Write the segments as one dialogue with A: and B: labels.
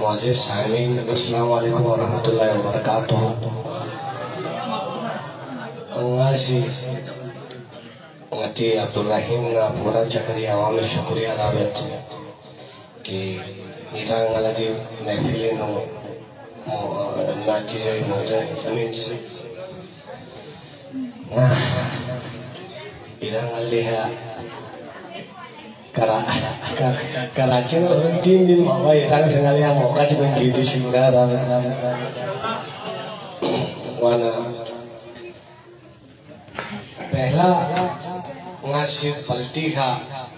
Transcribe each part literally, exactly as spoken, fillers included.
A: मुअज़्ज़िज़ साइमीन, अस्सलामु अलैकुम वरहमतुल्लाहि वबरकातुहू। अंगासी ngati Abdul Rahim na pura cakri awami syukuriya dawet ki kita ngalagi mehfili no naji jai mode amin nah kita ngaliha kara Karachi no तीन दिन बाबा इधर से ngaliha मौका चुन gitu syukur dawet wana पहला ngasih palti ha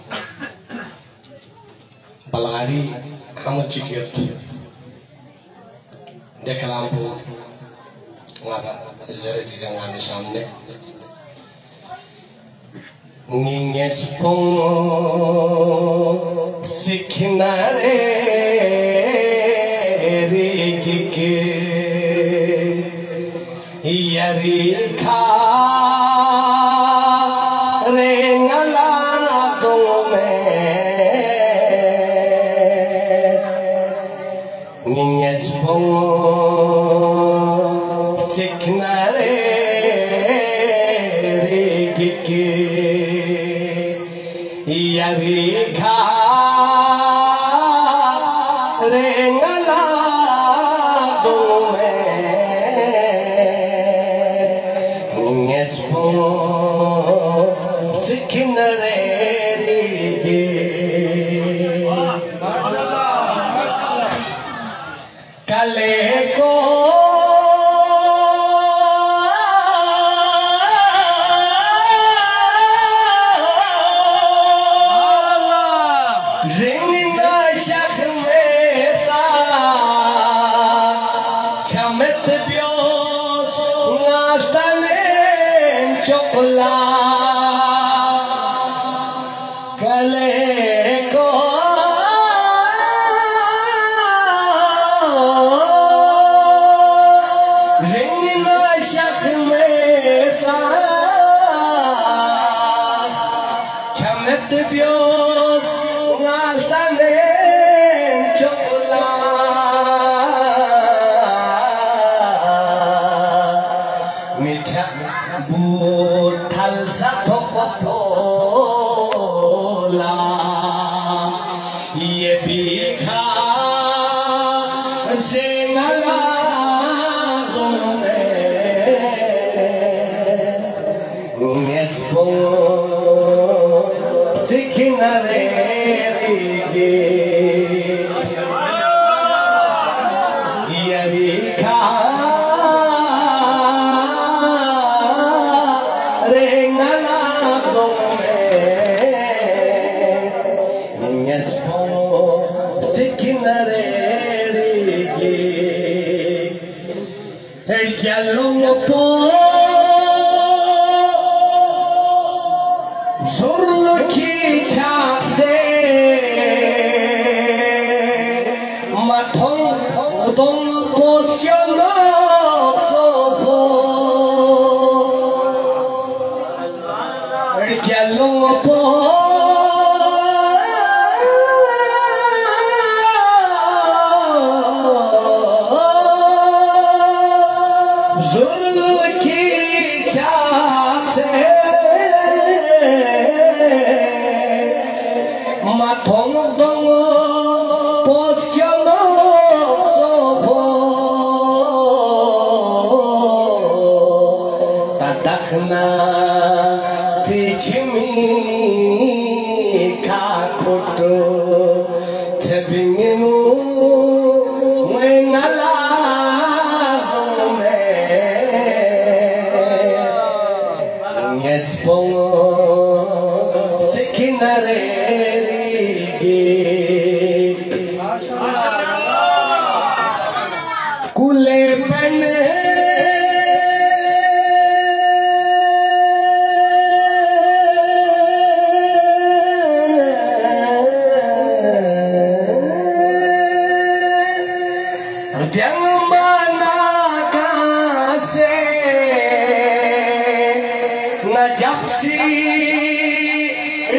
A: balari हम चिकियत देख lampu ngapa जरा di jangan सामने ninges pong sikhnare rikike yari kha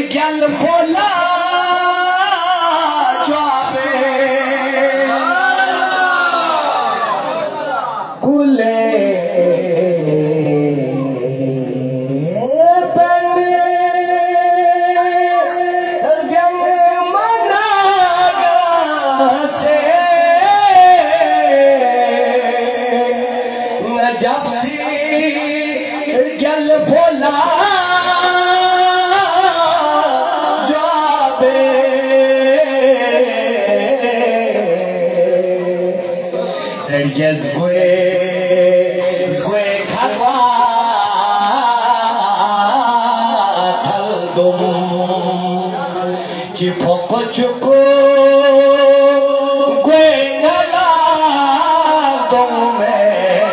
B: Pola,
A: Zgwe, zgwe khagwa thaldum, chipoko chuko gwe ngala dome.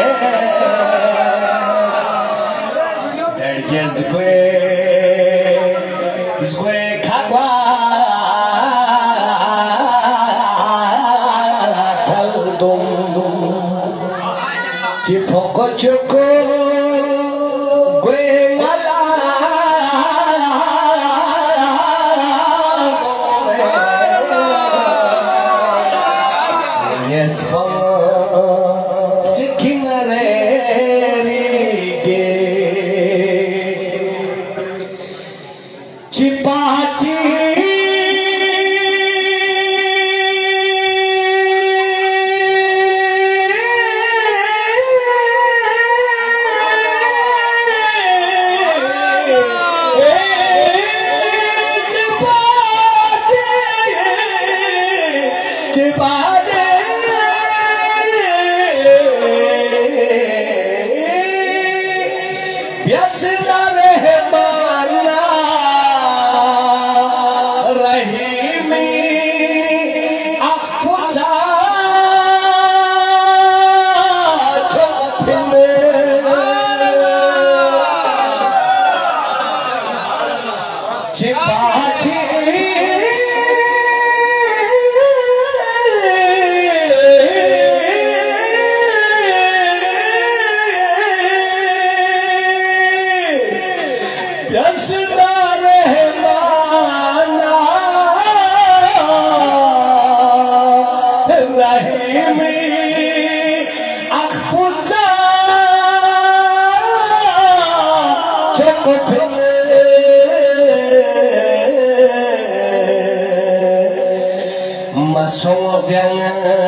A: Zgwe, zgwe khagwa Chipoko choko gwe ngala yes pamo sikinare rige chipachi Masong yang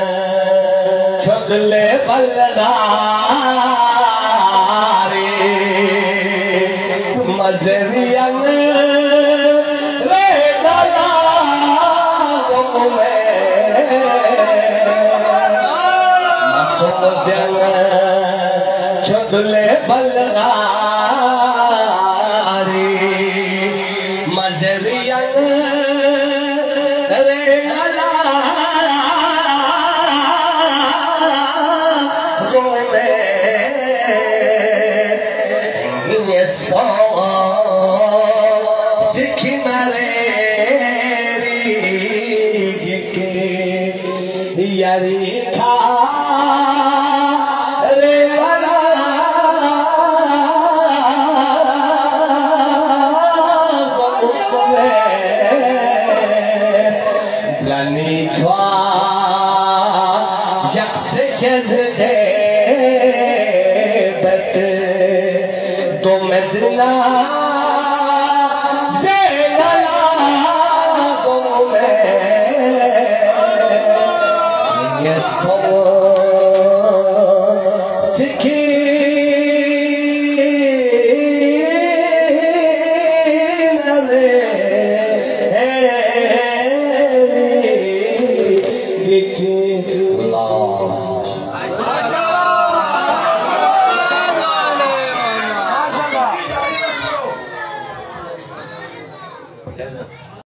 A: chogle balgari mazeri yang re dala gome masong yang chogle balgari mazeri yang re Yes,